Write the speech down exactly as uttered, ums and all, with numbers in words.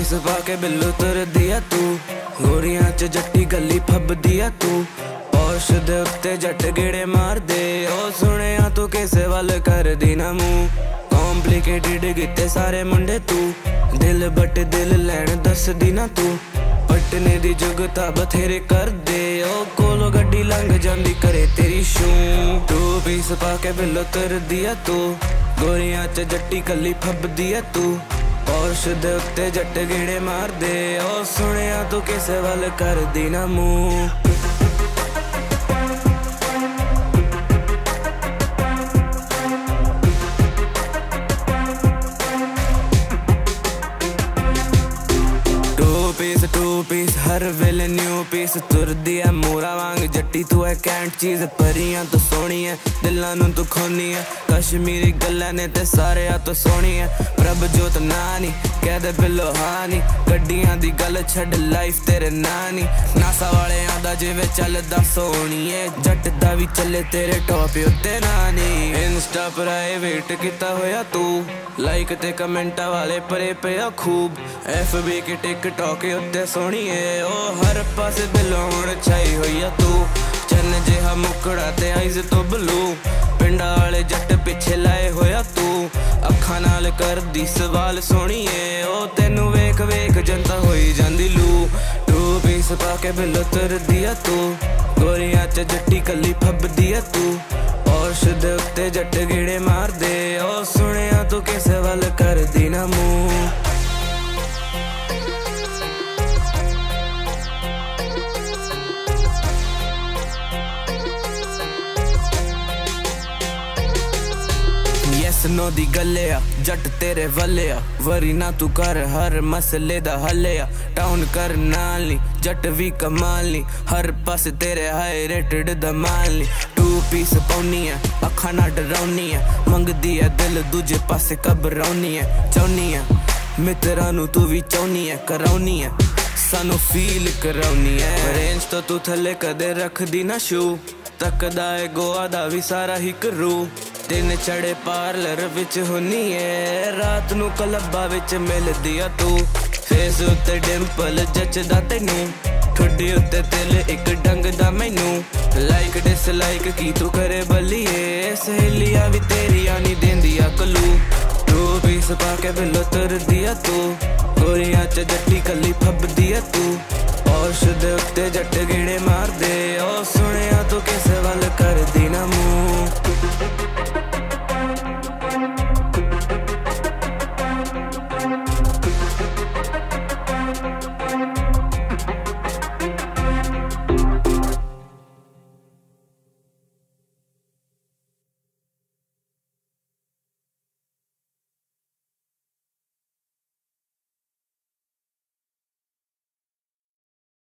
Piece पाके बिल्लू तुर दिया तू, गोरियां च जट्टी गली फब दिया तू। औश दे उत्ते जट गेड़े मार दे, ओ सुने तू किसे वाल कर दी ना मुंह। कॉम्प्लिकेटेड गिते सारे मुंडे तू, दिल बट दिल लैन दस दी ना तू। पटने दी जुगता बथेरे कर दे, ओ कोलो गड्डी लंघ जांदी करे तेरी शू। टू पीस पाके बिल्लो तुर दिया तू, गोरियां च जट्टी कली फब दिया तू। औश दे उत्ते जट गेड़े मार दे, ओ सुने तू किसे वाल कर दी ना मुंह। पीस टू पीस हर वेले न्यू पीस तुर दिया मोरा वांग जट्टी तू है कैंट चीज। परियां तो सोनी है दिलां नू तू खोनी है, कश्मीरी गल्लां ने ते सारे आ तो सोनी है। प्रभ जोत नानी कह दे बिल्लो हानी, गड्डियां दी गल छड़ लाइफ तेरे नानी। नासा वाले आंदा जिवे चलदा सोनीए, जट दा भी चले तेरे टॉप उत्ते नानी। इंस्टा प्राइवेट किता होया तू, लाइक ते कमेंटा वाले परे पिया खूब। एफ बी के टिकटॉक उत्ते सोनीए, ओ हर पासे बिल्लो हुण छाई होई आ तू। चन्न जिहा मुकड़ा ते आइज तो ब्लू, पिंडा वाले जट पिछे लाए होया तू। अखां नाल कर दी सवाल सोनीए, ओ तेनू वेख वेख जनता होई जांदी लू। टू पीस पाके बिल्लो तुर दिया तू, गोरियां च जट्टी कली फब दिया तू। औश दे उत्ते जट गेड़े मार दे, ओ सुने तू किसे वाल कर दी ना मुंह। नो दी गले आ जट तेरे वले आ, वरी ना तू कर हर मसले दा हले आ। टाउन कर नाली जट भी कमाली, हर पास तेरे हाई रेटेड दमाली। टू पीस पौनी है अखा ना डराउनी है, मंगदी है दिल दूजे पासे घबराउनी है। चाहनी है मित्रा नू तू भी चाहनी है, कराउनी है सानू फील कराउनी है। रेंज तो तू थले कदे रख दी ना शू, तकदा है गोआ दा भी सारा ही करू। दिन चढ़े पार्लर विच हुनी है, रात नू क्लब्बा विच मिलदी आ तू। फेस उत्ते डिंपल जचदा तैनू, ठुड्डी उत्ते तिल इक डंग दा मैनू। लाइक डिसलाइक की तू करे बलिए, सहेलियां भी तेरियां नी देंदियां कलू। टू पीस पाके बिल्लो तुर दिया तू, गोरियां च जट्टी कली फब दिया तू। औश दे उत्ते जट गेड़े मार दे, ओ सुने तू किसे वाल कर दी ना मुंह।